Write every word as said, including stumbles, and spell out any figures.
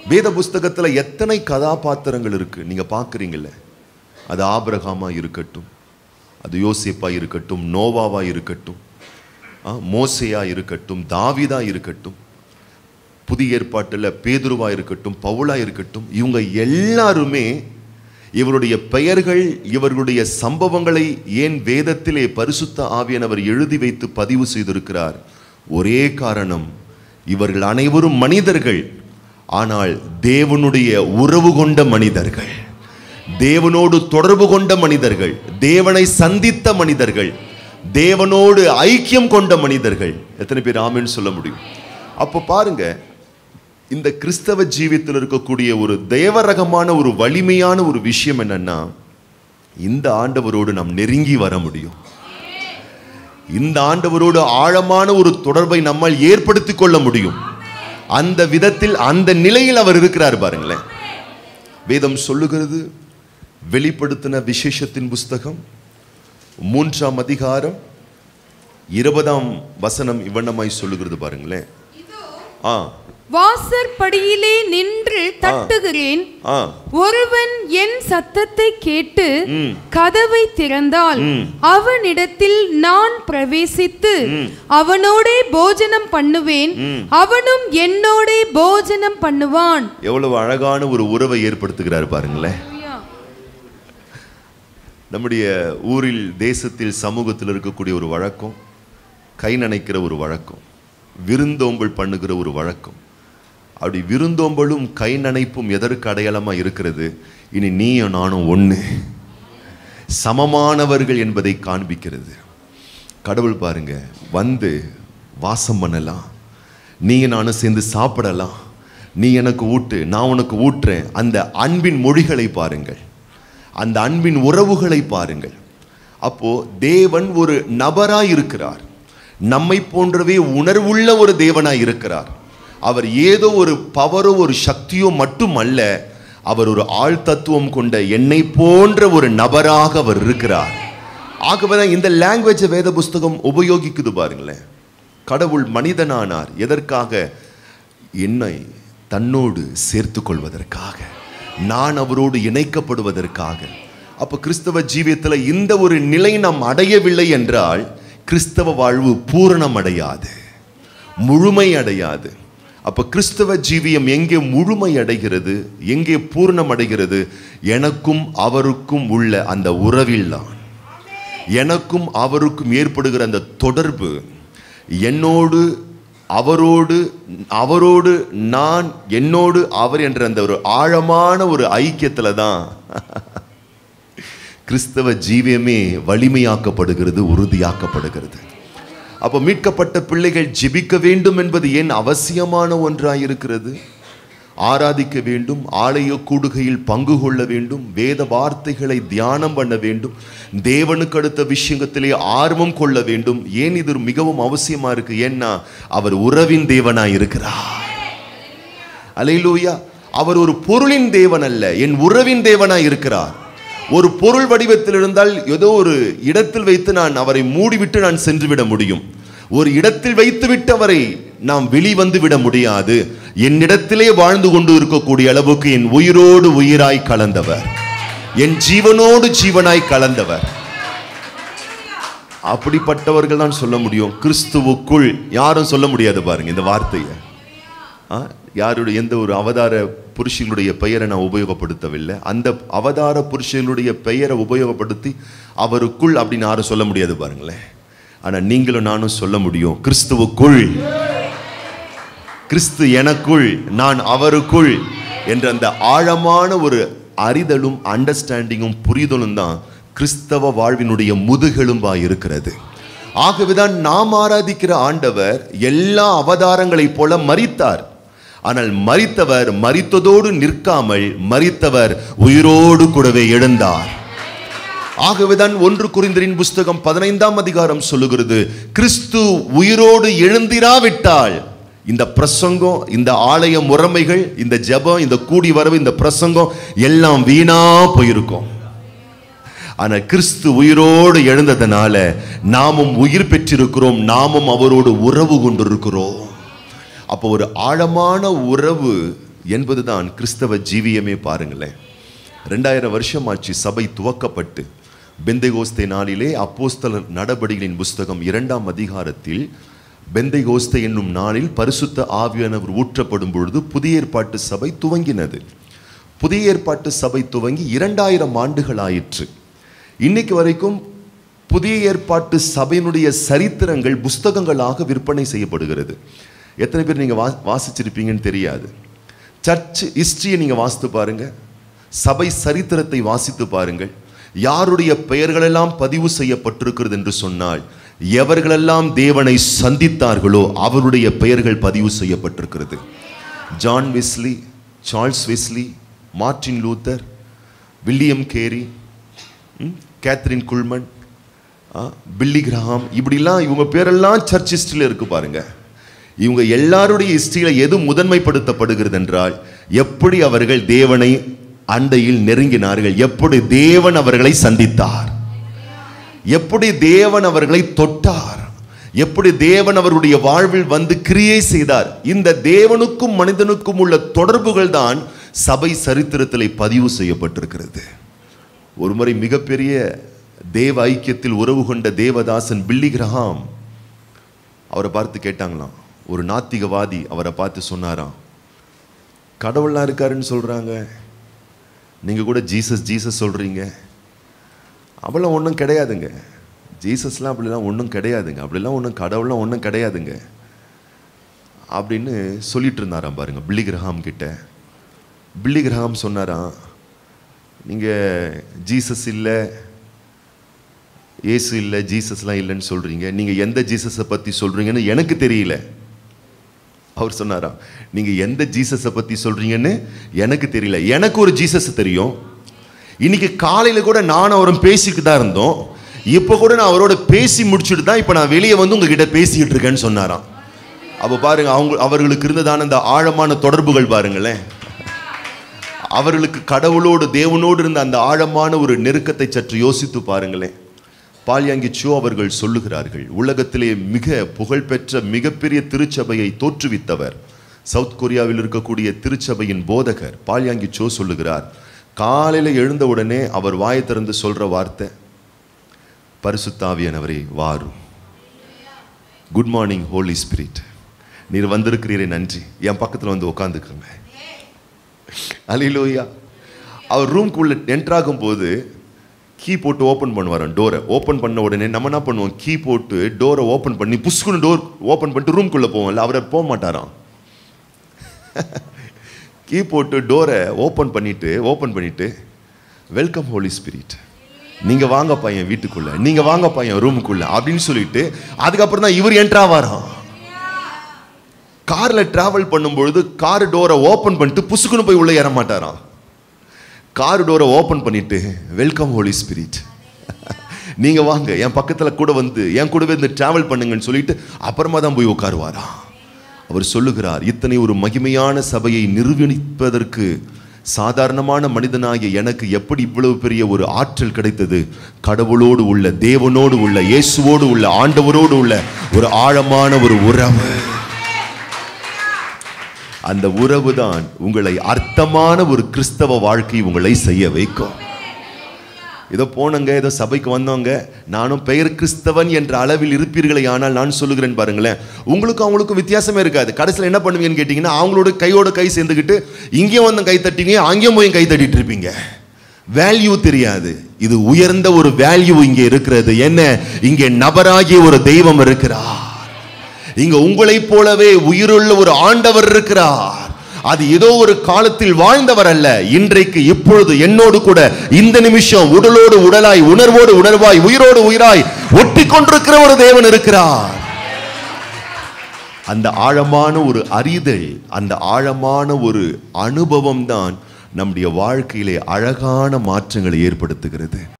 வேத புஸ்தகத்துல எத்தனை கதாபாத்திரங்கள் இருக்கு நீங்க பாக்குறீங்கல்ல. அது ஆபிரகாமா இருக்கட்டும், அது யோசேப்பா இருக்கட்டும், நோவாவா இருக்கட்டும், மோசேயா இருக்கட்டும், தாவீதா இருக்கட்டும், புதிய ஏற்பாட்டுல பேதுருவா இருக்கட்டும், பவுலா இருக்கட்டும், இவங்க எல்லாருமே இவருடைய பெயர்கள் இவர்களுடைய சம்பவங்களை ஏன் வேதத்திலே பரிசுத்த ஆவியானவர் எழுதி வைத்து பதிவு செய்திருக்கிறார்? ஒரே காரணம், இவர்கள் அனைவரும் மனிதர்கள், ஆனால் தேவனுடைய உறவு கொண்ட மனிதர்கள், தேவனோடு தொடர்பு கொண்ட மனிதர்கள், தேவனை சந்தித்த மனிதர்கள், தேவனோடு ஐக்கியம் கொண்ட மனிதர்கள். எத்தனை பேர் ஆமென் சொல்ல முடியும்? அப்போ பாருங்க, இந்த கிறிஸ்தவ ஜீவியத்தில் இருக்கக்கூடிய ஒரு தேவரகமான ஒரு வலிமையான ஒரு விஷயம் என்னன்னா, இந்த ஆண்டவரோடு நாம் நெருங்கி வர முடியும். இந்த ஆண்டவரோடு ஆழமான ஒரு தொடர்பை நம்மால் ஏற்படுத்திக் கொள்ள முடியும். அந்த விதத்தில் அந்த நிலையில் அவர் இருக்கிறார் பாருங்களேன். வேதம் சொல்லுகிறது, வெளிப்படுத்தின விசேஷத்தின் புஸ்தகம் மூன்றாம் அதிகாரம் இருபதாம் வசனம் இவ்வண்ணமாய் சொல்லுகிறது பாருங்களேன். ஆ வாசற்படியிலே நின்று தட்டுகிறேன், ஒருவன் என் சத்தத்தை கேட்டு கதவை திறந்தால் அவனிடத்தில் நான் பிரவேசித்து அவனோடே போஜனம் பண்ணுவேன், அவனும் என்னோடே போஜனம் பண்ணுவான். எவ்வளவு அழகான ஒரு உறவை ஏற்படுத்துகிறார் பாருங்களேன். நம்முடைய ஊரில், தேசத்தில், சமூகத்தில் இருக்கக்கூடிய ஒரு வழக்கம், கை நனைக்கிற ஒரு வழக்கம், விருந்தோம்பல் பண்ணுகிற ஒரு வழக்கம். அப்படி விருந்தோம்பலும் கை நனைப்பும் எதற்கு அடையாளமா இருக்கிறது? இனி நீயும் நானும் ஒன்று, சமமானவர்கள் என்பதை காண்பிக்கிறது. கடவுள் பாருங்க, வந்து வாசம் பண்ணலாம், நீ நானும் சேர்ந்து சாப்பிடலாம், நீ எனக்கு ஊட்டு, நான் உனக்கு ஊட்டுறேன். அந்த அன்பின் மொழிகளை பாருங்கள், அந்த அன்பின் உறவுகளை பாருங்கள். அப்போ தேவன் ஒரு நபராய் இருக்கிறார், நம்மை போன்றவே உணர்வுள்ள ஒரு தேவனாய் இருக்கிறார். அவர் ஏதோ ஒரு பவரோ ஒரு சக்தியோ மட்டும் அல்ல, அவர் ஒரு ஆள் தத்துவம் கொண்ட என்னை போன்ற ஒரு நபராக அவர் இருக்கிறார். ஆகவேதான் இந்த லாங்குவேஜ் வேத புஸ்தகம் உபயோகிக்குது பாருங்களேன். கடவுள் மனிதனானார் எதற்காக? என்னை தன்னோடு சேர்த்து கொள்வதற்காக, நான் அவரோடு இணைக்கப்படுவதற்காக. அப்ப கிறிஸ்தவ ஜீவியத்தில் இந்த ஒரு நிலை நாம் அடையவில்லை என்றால் கிறிஸ்தவ வாழ்வு பூரணம் அடையாது, முழுமை அடையாது. அப்ப கிறிஸ்தவ ஜீவியம் எங்கே முழுமை அடைகிறது, எங்கே பூரணம் அடைகிறது? எனக்கும் அவருக்கும் உள்ள அந்த உறவில் தான், எனக்கும் அவருக்கும் ஏற்படுகிற அந்த தொடர்பு, என்னோடு அவரோடு, அவரோடு நான், என்னோடு அவர் என்ற அந்த ஒரு ஆழமான ஒரு ஐக்கியத்துல தான் கிறிஸ்தவ ஜீவியமே வலிமையாக்கப்படுகிறது, உறுதியாக்கப்படுகிறது. அப்போ மீட்கப்பட்ட பிள்ளைகள் ஜெபிக்க வேண்டும் என்பது ஏன் அவசியமான ஒன்றாயிருக்கிறது? ஆராதிக்க வேண்டும், ஆலய கூடுகையில் பங்கு கொள்ள வேண்டும், வேத வார்த்தைகளை தியானம் பண்ண வேண்டும், தேவனுக்கு அடுத்த விஷயத்திலே ஆர்வம் கொள்ள வேண்டும். ஏன் இது மிகவும் அவசியமா இருக்கு? ஏன்னா அவர் உறவின் தேவனாய் இருக்கிறார். அல்லேலூயா. அவர் ஒரு பொருளின் தேவன் அல்ல, என் உறவின் தேவனாய் இருக்கிறார். ஒரு பொருள் வடிவத்தில் இருந்தால் ஏதோ ஒரு இடத்தில் வைத்து நான் அவரை மூடிவிட்டு நான் சென்று விட முடியும். ஒரு இடத்தில் வைத்துவிட்டு அவரை நாம் வெளிவந்து விட முடியாது. என்னிடத்திலே வாழ்ந்து கொண்டு இருக்கக்கூடிய அளவுக்கு என் உயிரோடு உயிராய் கலந்தவர், என் ஜீவனோடு ஜீவனாய் கலந்தவர். அப்படிப்பட்டவர்கள் தான் சொல்ல முடியும். கிறிஸ்துவுக்குள் யாரும் சொல்ல முடியாது பாருங்க இந்த வார்த்தையை. யாருடைய எந்த ஒரு அவதார புருஷர்களுடைய பெயரை நான் உபயோகப்படுத்தவில்லை. அந்த அவதார புருஷர்களுடைய பெயரை உபயோகப்படுத்தி அவருக்குள் அப்படின்னு யாரும் சொல்ல முடியாது பாருங்களேன். ஆனா நீங்களும் நானும் சொல்ல முடியும், கிறிஸ்துவுக்குள், கிறிஸ்து எனக்குள், நான் அவருக்குள் என்ற அந்த ஆழமான ஒரு அறிதலும் அண்டர்ஸ்டாண்டிங்கும் புரிதலும் தான் கிறிஸ்தவ வாழ்வினுடைய முதுகெலும்பாய் இருக்கிறது. ஆகவேதான் நாம் ஆராதிக்கிற ஆண்டவர் எல்லா அவதாரங்களைப் போல மரித்தார். ஆனால் மரித்தவர் மரித்ததோடு நிற்காமல் மரித்தவர் உயிரோடு கூடவே எழுந்தார். ஆகவேதான் ஒன்று கொரிந்தியரின் புஸ்தகம் பதினைந்தாம் அதிகாரம் சொல்லுகிறது, கிறிஸ்து உயிரோடு எழுந்திராவிட்டால் இந்த பிரசங்கம், இந்த ஆலய முறைமைகள், இந்த ஜெபம், இந்த கூடி வரவு, இந்த பிரசங்கம் எல்லாம் வீணா போயிருக்கும். ஆனா கிறிஸ்து உயிரோடு எழுந்ததனால நாமும் உயிர் பெற்றிருக்கிறோம், நாமும் அவரோடு உறவு கொண்டிருக்கிறோம். அப்போ ஒரு ஆழமான உறவு என்பதுதான் கிறிஸ்தவ ஜீவியமே. பாருங்களேன், ரெண்டாயிரம் வருஷம் ஆச்சு சபை துவக்கப்பட்டு. பெந்தைகோஸ்தே நாளிலே அப்போஸ்தலர் நடபடிகளின் புஸ்தகம் இரண்டாம் அதிகாரத்தில் பெந்தைகோஸ்தே என்னும் நாளில் பரிசுத்த ஆவியானவர் ஊற்றப்படும் பொழுது புதிய ஏற்பாட்டு சபை துவங்கினது. புதிய ஏற்பாட்டு சபை துவங்கி இரண்டாயிரம் ஆண்டுகள் ஆயிற்று. இன்னைக்கு வரைக்கும் புதிய ஏற்பாட்டு சபையினுடைய சரித்திரங்கள் புஸ்தகங்களாக விற்பனை செய்யப்படுகிறது. எத்தனை பேர் நீங்க வா வாசிச்சிருப்பீங்கன்னு தெரியாது. சர்ச் ஹிஸ்டரியை நீங்க வாசித்து பாருங்க, சபை சரித்திரத்தை வாசித்து பாருங்கள். யாருடைய பெயர்களெல்லாம் பதிவு செய்யப்பட்டிருக்கிறது என்று சொன்னால், எவர்களெல்லாம் தேவனை சந்தித்தார்களோ அவருடைய பெயர்கள் பதிவு செய்யப்பட்டிருக்கிறது. John Wesley, Charles Wesley, Martin Luther, William Carey, Kathryn Kuhlman, Billy Graham, இப்படிலாம் இவங்க பேரெல்லாம் சர்ச் ஹிஸ்டரியில் இருக்கு பாருங்க. இவங்க எல்லாருடைய ஹிஸ்டரியில எது முதன்மைப்படுத்தப்படுகிறது என்றால், எப்படி அவர்கள் தேவனை அண்டையில் நெருங்கினார்கள், எப்படி தேவன் அவர்களை சந்தித்தார், எப்படி தேவன் அவர்களை தொட்டார், எப்படி தேவன் அவருடைய வாழ்வில் வந்து கிரியை செய்தார். இந்த தேவனுக்கும் மனிதனுக்கும் உள்ள தொடர்புகள் தான் சபை சரித்திரத்தில் பதிவு செய்யப்பட்டிருக்கிறது. ஒருமுறை மிகப்பெரிய தேவ ஐக்கியத்தில் உறவு கொண்ட தேவதாசன் பில்லி கிரஹாம், அவரை பார்த்து கேட்டாங்களாம். ஒரு நாத்திகவாதி அவரை பார்த்து சொன்னாராம், கடவுள்லாம் இருக்காருன்னு சொல்றாங்க, நீங்க கூட ஜீசஸ் ஜீசஸ் சொல்றீங்க, அப்படிலாம் ஒன்றும் கிடையாதுங்க, ஜீசஸ்லாம் அப்படிலாம் ஒன்றும் கிடையாதுங்க, அப்படிலாம் ஒன்றும் கடவுள்லாம் ஒன்றும் கிடையாதுங்க அப்படின்னு சொல்லிட்டு இருந்தாராம் பாருங்க பில்லி கிரஹாம் கிட்ட. பில்லி கிரஹாம் சொன்னாராம், நீங்க ஜீசஸ் இல்லை, ஏசு இல்லை, ஜீசஸ்லாம் இல்லைன்னு சொல்றீங்க, நீங்க எந்த ஜீசஸை பத்தி சொல்றீங்கன்னு எனக்கு தெரியல. அவர் சொன்னாராம், நீங்க எந்த ஜீசஸை பத்தி சொல்றீங்கன்னு எனக்கு தெரியல, எனக்கு ஒரு ஜீசஸ் தெரியும். இன்னைக்கு காலையில கூட நானும் அவரும் பேசிட்டு தான் இருந்தோம், இப்ப கூட நான் அவரோட பேசி முடிச்சுட்டு தான் இப்ப நான் வெளியே வந்து உங்ககிட்ட பேசிக்கிட்டு இருக்கேன்னு சொன்னாராம். அப்ப பாருங்க, அவங்க அவர்களுக்கு இருந்ததான அந்த ஆழமான தொடர்புகள் பாருங்களேன். அவர்களுக்கு கடவுளோடு தேவனோடு இருந்த அந்த ஆழமான ஒரு நெருக்கத்தை சற்று யோசித்து பாருங்களேன். பால்யாங்கி சோ அவர்கள் சொல்லுகிறார்கள், உலகத்திலே மிக புகழ்பெற்ற மிகப்பெரிய திருச்சபையை தோற்றுவித்தவர், சவுத் கொரியாவில் இருக்கக்கூடிய திருச்சபையின் போதகர் பால்யாங்கி சோ சொல்லுகிறார், காலையில எழுந்த உடனே அவர் வாயை திறந்து சொல்ற வார்த்தை, பரிசுத்த ஆவியானவரே வாரும், குட் மார்னிங் ஹோலி ஸ்பிரிட், நீர் வந்திருக்கிறீரே நன்றி, என் பக்கத்துல வந்து உட்காந்துக்கோங்க. அல்லேலூயா. அவர் ரூம்குள்ள என்ட்ராகும் போது கீ போட்டு ஓப்பன் பண்ணுவாராம் டோரை. ஓப்பன் பண்ண உடனே நம்ம என்ன பண்ணுவோம், கீ போட்டு டோரை ஓப்பன் பண்ணி புஷ்குன்னு டோர் ஓப்பன் பண்ணிட்டு ரூம்குள்ளே போவோம்ல, அவரை போக மாட்டாராம். கீ போட்டு டோரை ஓப்பன் பண்ணிட்டு ஓப்பன் பண்ணிட்டு வெல்கம் ஹோலி ஸ்பிரிட், நீங்க வாங்க பையன் வீட்டுக்குள்ள, நீங்க வாங்க பையன் ரூமுக்குள்ள அப்படின்னு சொல்லிட்டு அதுக்கப்புறம் தான் இவர் என்ட்ரா வாராம். கார்ல டிராவல் பண்ணும்பொழுது கார் டோரை ஓப்பன் பண்ணிட்டு புசுக்குன்னு போய் உள்ள ஏற மாட்டாராம். கார் டோரை ஓப்பன் பண்ணிட்டு வெல்கம் ஹோலி ஸ்பிரிட், நீங்க வாங்க என் பக்கத்துல கூட வந்து என் கூடவே இருந்து டிராவல் பண்ணுங்கன்னு சொல்லிட்டு அப்புறமா தான் போய் உட்காருவாரா. அவர் சொல்லுகிறார், இத்தனை ஒரு மகிமையான சபையை நிர்வகிப்பதற்கு சாதாரணமான மனிதனாகிய எனக்கு எப்படி இவ்வளவு பெரிய ஒரு ஆற்றல் கிடைத்தது? கடவுளோடு உள்ள, தேவனோடு உள்ள, இயேசுவோடு உள்ள, ஆண்டவரோடு உள்ள ஒரு ஆழமான ஒரு உறவு. அந்த உறவு தான் உங்களை அர்த்தமான ஒரு கிறிஸ்தவ வாழ்க்கை உங்களை செய்ய வைக்கும். ஏதோ போனங்க, ஏதோ சபைக்கு வந்தவங்க, நானும் பெயர் கிறிஸ்தவன் என்ற அளவில் இருப்பீர்களே, ஆனால் நான் சொல்லுகிறேன் பாருங்களேன், உங்களுக்கும் அவங்களுக்கும் வித்தியாசமே இருக்காது. கடைசியில் என்ன பண்ணுவீங்கன்னு கேட்டீங்கன்னா, அவங்களோட கையோட கை சேர்ந்துக்கிட்டு இங்கேயும் வந்து கை தட்டிங்க, அங்கேயும் போய் கை தட்டிட்டு இருப்பீங்க. வேல்யூ தெரியாது. இது உயர்ந்த ஒரு வேல்யூ இங்கே இருக்கிறது. என்ன? இங்கே நபராகிய ஒரு தெய்வம் இருக்கிறார். இங்க உங்களைப் போலவே உயிருள்ள ஒரு ஆண்டவர் இருக்கிறார். அது ஏதோ ஒரு காலத்தில் வாழ்ந்தவர் அல்ல, இன்றைக்கு இப்பொழுது என்னோடு கூட இந்த நிமிஷம் உடலோடு உடலாய், உணர்வோடு உணர்வாய், உயிரோடு உயிராய் ஒட்டி கொண்டிருக்கிற ஒரு தேவன் இருக்கிறார். அந்த ஆழமான ஒரு அறிதல், அந்த ஆழமான ஒரு அனுபவம் தான் நம்முடைய வாழ்க்கையிலே அழகான மாற்றங்களை ஏற்படுத்துகிறது.